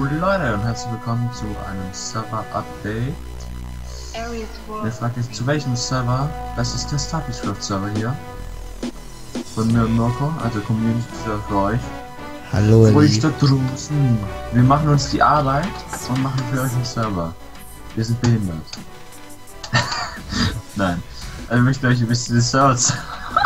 Leute und herzlich willkommen zu einem Server-Update. Ihr fragt euch, zu welchem Server? Das ist der Starfish-Server hier. Von mir und Mirko, also Community-Server für euch. Hallo, für euch da draußen. Wir machen uns die Arbeit und machen für euch einen Server. Wir sind behindert. Nein. Also ich möchte euch ein bisschen den Server zeigen.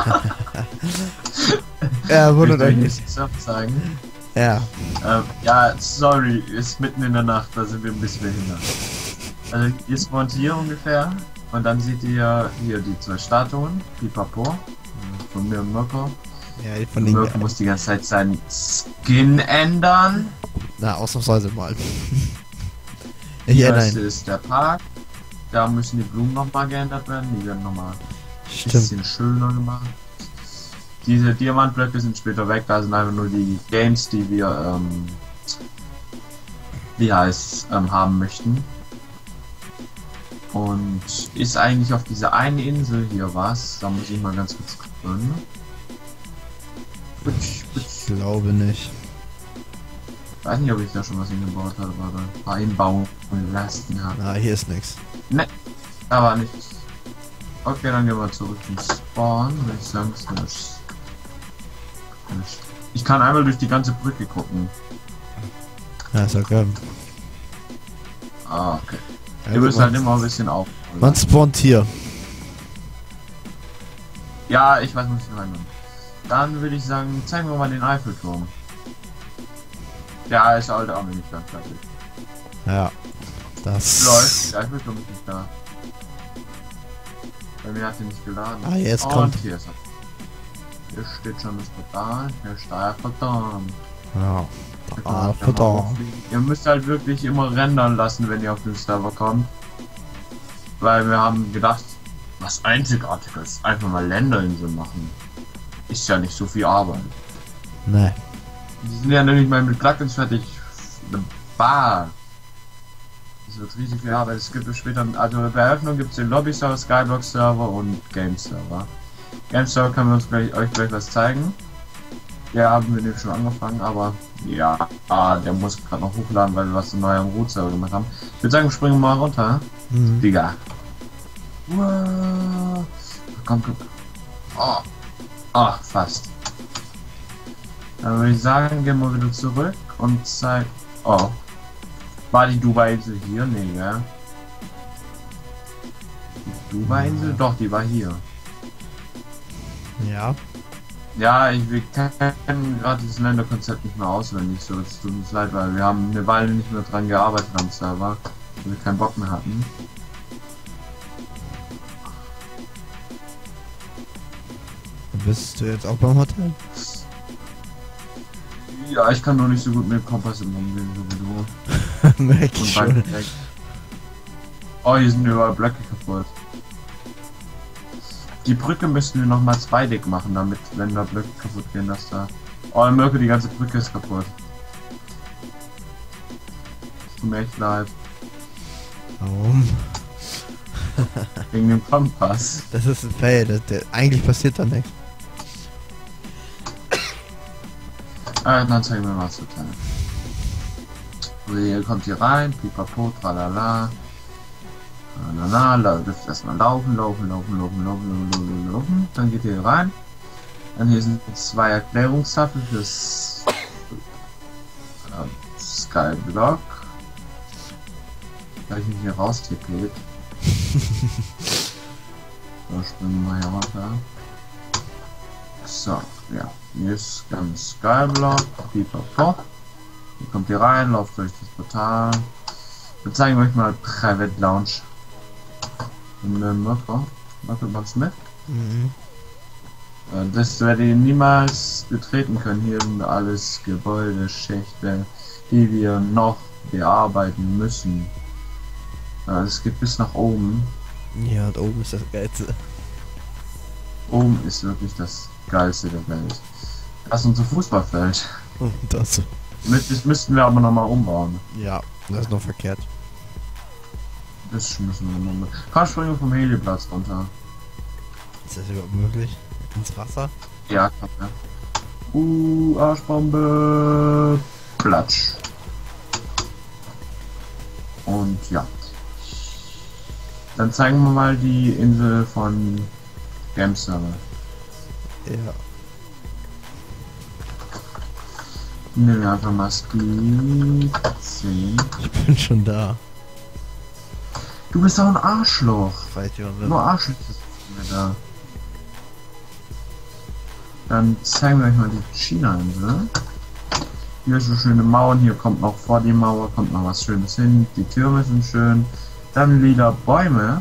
Ja, wundert euch nicht. nicht. Server zeigen. Ja. Ja, sorry, ist mitten in der Nacht, da sind wir ein bisschen behindert. Also ihr spawnt hier ungefähr und dann seht ihr hier die zwei Statuen, Pipapo, von mir und Mirko. Ja, von den Mirko muss die ganze Zeit seinen Skin ändern. Na, ausnahmsweise mal. Hier ist der Park, da müssen die Blumen nochmal geändert werden, die werden nochmal ein bisschen schöner gemacht. Diese Diamantblöcke sind später weg, da sind einfach nur die Games, die wir, haben möchten. Und ist eigentlich auf dieser einen Insel hier was, da muss ich mal ganz kurz gucken. Ich glaube nicht. Ich weiß nicht, ob ich da schon was hingebaut habe, aber einbauen lassen habe. Na, hier ist nichts. Ne, da war nichts. Okay, dann gehen wir zurück zum Spawn, würde ich sagen, ich kann einmal durch die ganze Brücke gucken. Ja, ist okay. Ah, okay. Ja, Wir müssen halt immer ein bisschen auf. Man spawnt hier. Ja, ich weiß, muss ich rein. Dann würde ich sagen, zeigen wir mal den Eiffelturm. Der ist halt auch noch nicht ganz fertig. Ja. Das läuft. Der Eiffelturm ist nicht da. Bei mir hat er nicht geladen. Ah, jetzt kommt. Hier ist er. Hier steht schon das Portal. Hier ist der Eiffelturm. Ja. Verdammt. Ihr müsst halt wirklich immer rendern lassen, wenn ihr auf den Server kommt. Weil wir haben gedacht, was Einzigartiges, einfach mal Länderinsel machen. Ist ja nicht so viel Arbeit. Ne. Die sind ja nämlich mal mit Plugins fertig. Eine Bar. Das wird riesig viel Arbeit. Es gibt später, also bei Eröffnung gibt es den Lobby Server, Skyblock Server und Game Server. Game Server können wir uns euch gleich was zeigen. Ja, haben wir den schon angefangen, aber ja, der muss gerade noch hochladen, weil wir was neu am Root-Server gemacht haben. Ich würde sagen, springen wir mal runter. Digga. Wow. Komm. Oh. Ach, fast. Dann würde ich sagen, gehen wir wieder zurück und zeigen. Oh. War die Dubai-Insel hier? Nee, ja. Die Dubai-Insel? Doch, die war hier. Ja. Ja, wir kennen gerade dieses Länderkonzept nicht mehr auswendig, so es tut uns leid, weil wir haben eine Weile nicht mehr dran gearbeitet am Server, weil wir keinen Bock mehr hatten. Bist du jetzt auch beim Hotel? Ja, ich kann nur nicht so gut mit Kompass umgehen, so wie du. Merk ich schon. Oh, hier sind überall Blöcke kaputt. Die Brücke müssten wir noch mal zweidig machen, damit, wenn da Blöcke kaputt gehen, dass da... Oh, Mirko, die ganze Brücke ist kaputt. Tut mir echt leid. Warum? Wegen dem Kompass. Das ist ein Fail, eigentlich passiert da nichts. Dann zeigen wir mal was zu teilen. So, ihr kommt hier rein, pipapo, tralala. Tralala, dürft erstmal laufen. Dann geht ihr hier rein. Dann hier sind zwei Erklärungstafeln fürs Skyblock. Da ich mich hier raus tippet. So, springen wir hier runter. So, ja. Hier ist ganz Skyblock. Pipapo. Hier kommt ihr rein, lauft durch das Portal. Wir zeigen euch mal Private Lounge. Mirko, machst du mit? Das werdet ihr niemals betreten können. Hier sind alles Gebäude, Schächte, die wir noch bearbeiten müssen. Es geht bis nach oben. Ja, und oben ist das Geilste. Oben ist wirklich das Geilste der Welt. Das ist unser Fußballfeld. Das müssten wir aber nochmal umbauen. Ja, das ist noch verkehrt. Das müssen wir nochmal. Komm, springen vom Heliplatz runter. Ist das überhaupt möglich? Ins Wasser? Ja, kann ja. Arschbombe. Platsch. Und ja. Dann zeigen wir mal die Insel von Games Server. Ja. Nehmen wir einfach mal Speed 10. Ich bin schon da. Du bist doch ein Arschloch. Weit über Nur Arschloch ist mir da. Dann zeigen wir euch mal die China-Insel. Hier ist so schöne Mauern, hier kommt noch vor die Mauer, kommt noch was Schönes hin. Die Türme sind schön. Dann lila Bäume.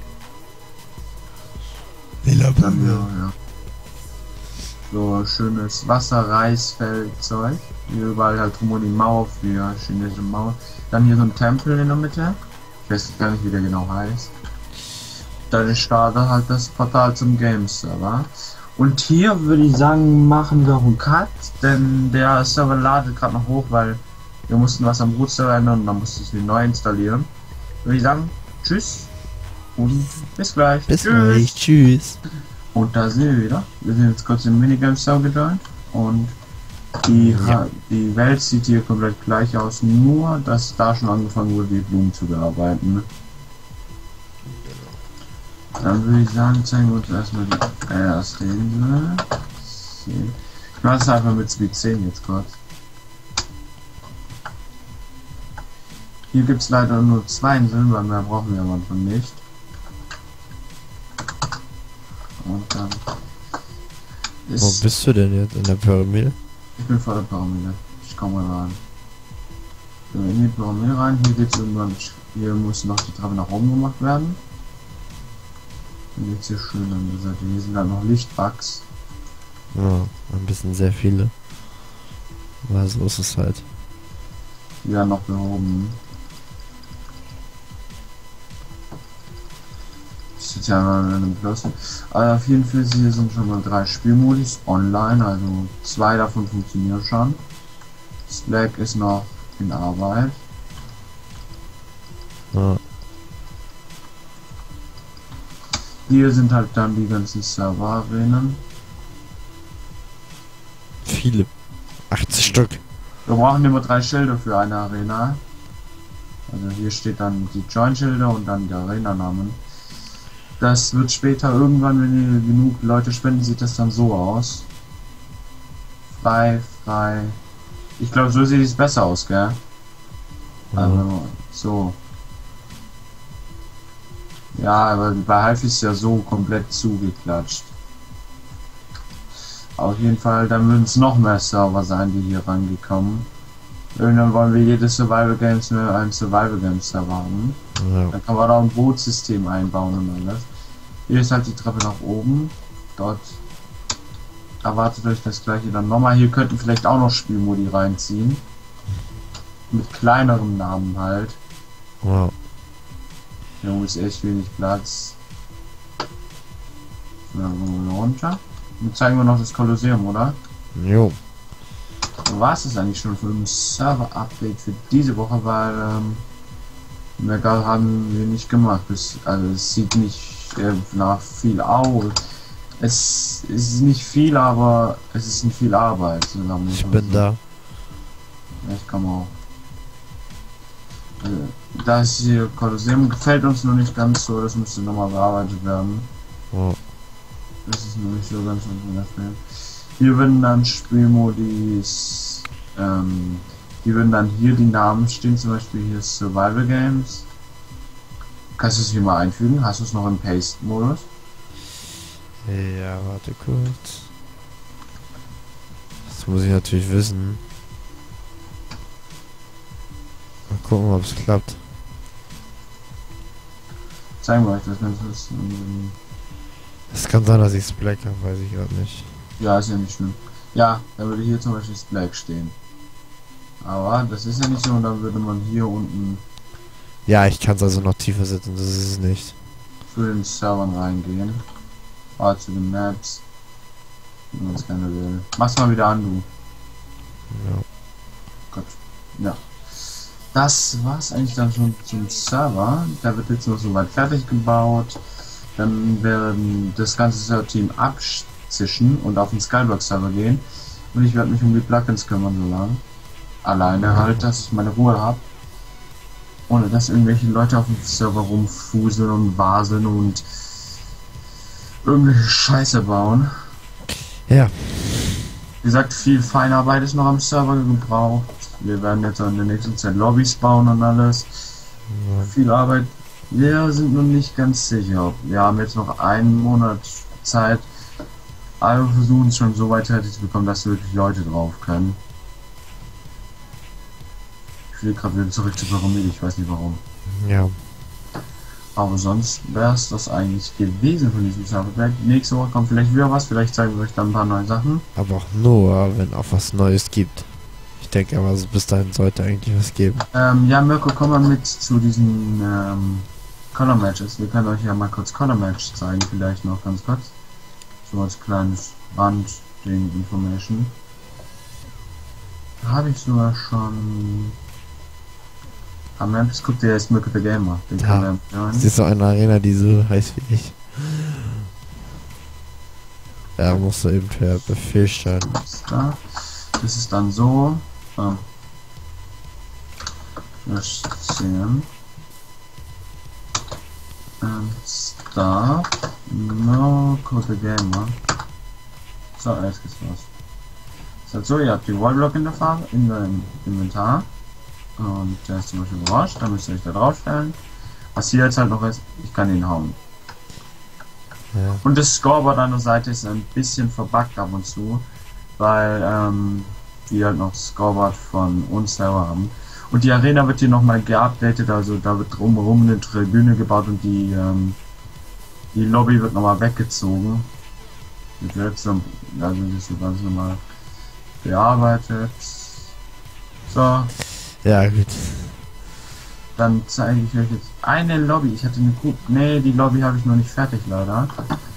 Lila Dann, Bäume. ja. So schönes Wasser, Reisfeldzeug. Hier überall halt drum um die Mauer für chinesische Mauer. Dann hier so ein Tempel in der Mitte. Ich weiß gar nicht, wie der genau heißt. Dann startet halt das Portal zum Games Server. Und hier würde ich sagen, machen wir auch einen Cut, denn der Server ladet gerade noch hoch, weil wir mussten was am Root-Server ändern und dann musste ich ihn neu installieren. Würde ich sagen, tschüss und bis gleich. Bis gleich. Tschüss. Und da sind wir wieder. Wir sind jetzt kurz im Minigame-Server gejoint und die Welt sieht hier komplett gleich aus, nur dass da schon angefangen wurde, die Blumen zu bearbeiten. Dann würde ich sagen, zeigen wir uns erstmal die erste Insel. Ich mache es einfach mit Speed 10 jetzt kurz. Hier gibt es leider nur 2 Inseln, weil mehr brauchen wir am Anfang nicht. Und dann ist... Wo bist du denn jetzt? In der Pyramide? Ich bin vor der Pyramide. Ich komme mal rein. So, in die Pyramide rein. Hier geht's irgendwann... Hier muss noch die Treppe nach oben gemacht werden. Dann geht's hier schön an der Seite. Hier sind dann noch Lichtbugs. Ja, ein bisschen sehr viele. Aber so ist es halt. Die werden noch behoben. Ich sitze ja mal in einem Plus. Aber auf jeden Fall hier sind schon mal 3 Spielmodis online, also 2 davon funktionieren schon. Slack ist noch in Arbeit. Ja. Hier sind halt dann die ganzen Server-Arenen. Viele. 80 Stück. Wir brauchen immer 3 Schilder für eine Arena. Also hier steht dann die Join-Schilder und dann der Arena-Namen. Das wird später irgendwann, wenn ihr genug Leute spenden, sieht das dann so aus. Frei. Ich glaube, so sieht es besser aus, gell? Ja. Also, so. Ja, aber bei Half ist ja so komplett zugeklatscht. Auf jeden Fall, dann würden es noch mehr Server sein, die hier rangekommen. Irgendwann wollen wir jedes Survival Games nur einen Survival Games Server haben. Ja. Dann kann man da ein Bootsystem einbauen und alles. Hier ist halt die Treppe nach oben. Dort erwartet euch das gleiche dann nochmal. Hier könnten vielleicht auch noch Spielmodi reinziehen. Mit kleinerem Namen halt. Wow. Hier ist echt wenig Platz. So, dann gehen wir runter. Jetzt zeigen wir noch das Kolosseum, oder? Jo. War es eigentlich schon für ein Server-Update für diese Woche, weil mehr haben wir nicht gemacht. Also es sieht nicht nach viel aus. Es ist nicht viel, aber es ist nicht viel Arbeit. Ich bin da. Ja, ich komme auch. Das hier Kolosseum gefällt uns noch nicht ganz so, das müsste nochmal bearbeitet werden. Wow. Das ist noch nicht so ganz unverständlich. Hier würden dann Spielmodis, die würden dann hier die Namen stehen, zum Beispiel hier Survival Games. Kannst du es hier mal einfügen? Hast du es noch im Paste-Modus? Ja, warte kurz. Das muss ich natürlich wissen. Mal gucken, ob es klappt. Zeigen wir euch das, wenn es ist. Es kann sein, dass ich es black habe, weiß ich gerade nicht. Ja, ist ja nicht schlimm. Ja, dann würde hier zum Beispiel Black stehen. Aber das ist ja nicht so, und dann würde man hier unten Ja, ich kann es also noch tiefer setzen, das ist es nicht. zu den Servern reingehen. Fahr zu den Maps. Wenn man es gerne will. Mach's mal wieder an, du. Ja. Gott. Ja. Das war's eigentlich dann schon zum Server. Da wird jetzt noch soweit fertig gebaut. Dann werden das ganze Server-Team abzischen und auf den Skyblock-Server gehen. Und ich werde mich um die Plugins kümmern so lange. Alleine halt, dass ich meine Ruhe habe. ohne dass irgendwelche Leute auf dem Server rumfuseln und waseln und irgendwelche Scheiße bauen. Ja. Wie gesagt, viel Feinarbeit ist noch am Server gebraucht. Wir werden jetzt in der nächsten Zeit Lobbys bauen und alles. Ja. Viel Arbeit. Wir sind noch nicht ganz sicher. Wir haben jetzt noch einen Monat Zeit. Aber wir versuchen es schon so weit fertig zu bekommen, dass wirklich Leute drauf können. Ich will gerade wieder zurück zur Pyramide, ich weiß nicht warum. Ja. Aber sonst wäre es das eigentlich gewesen von diesem Serverberg. Nächste Woche kommt vielleicht wieder was, vielleicht zeigen wir euch dann ein paar neue Sachen. Aber auch nur, wenn auch was Neues gibt. Ich denke aber, bis dahin sollte eigentlich was geben. Ja, Mirko, komm mal mit zu diesen Color Matches. Wir können euch ja mal kurz Color Match zeigen, vielleicht noch ganz kurz. So als kleines Randding Information. Da habe ich sogar schon. Am Maps guckt ihr jetzt Mirko the Gamer. Den Ja. können wir Es ist so eine Arena, die so heiß wie ich. Da musst du eben per Befehl starten. Das ist dann so. Wir sehen. Start. Mirko the Gamer. So, jetzt geht's los. Ist halt so, ihr habt die Wallblock in der Farbe, in dem Inventar. Und der ist zum Beispiel gerauscht, dann müsst ihr euch da draufstellen. Was hier jetzt halt noch ist, ich kann ihn hauen. Ja. Und das Scoreboard an der Seite ist ein bisschen verbuggt ab und zu, weil die halt noch das Scoreboard von uns selber haben. Und die Arena wird hier nochmal geupdatet, also da wird drumherum eine Tribüne gebaut und die Lobby wird nochmal weggezogen. Die wird jetzt so, also das wird ganz normal bearbeitet. So. Ja, gut. Dann zeige ich euch jetzt eine Lobby. Ich hatte eine gute. Nee, die Lobby habe ich noch nicht fertig, leider.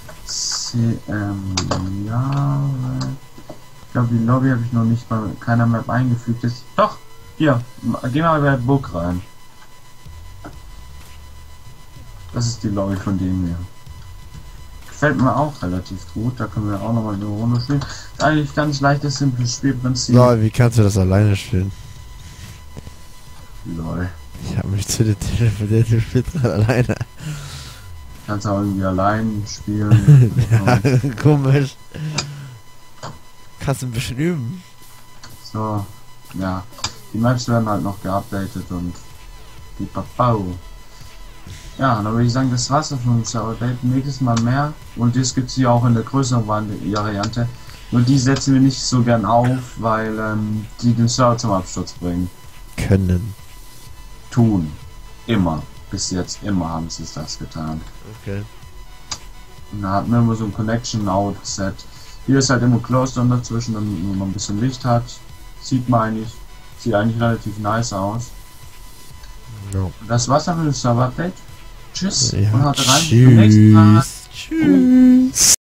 Ja. Ich glaube, die Lobby habe ich noch nicht bei keiner Map eingefügt. Ist. Doch! Hier, geh mal bei Book rein. Das ist die Lobby von dem hier. Gefällt mir auch relativ gut. Da können wir auch nochmal eine Runde spielen. Ist eigentlich ganz leichtes, simples Spielprinzip. Lol, wie kannst du das alleine spielen? Lol. Ich habe mich zu dir telefoniert, du spielst gerade alleine. Kannst auch irgendwie allein spielen. Ja, komisch. Kannst du ein bisschen üben. So, ja. Die Maps werden halt noch geupdatet und die Papau. Ja, dann würde ich sagen, das war's von uns. Nächstes Mal mehr. Und das gibt's hier auch in der größeren Variante. Nur die setzen wir nicht so gern auf, weil die den Server zum Absturz bringen. Können. Tun. Immer. Bis jetzt immer haben sie das getan. Okay. Und da hat man immer so ein Connection Outset. Hier ist halt immer closed und dazwischen, damit man ein bisschen Licht hat. Sieht eigentlich relativ nice aus. No. Und das war's dann mit dem Server-Update. Tschüss Ja, und haut rein. Bis zum nächsten Mal. Tschüss.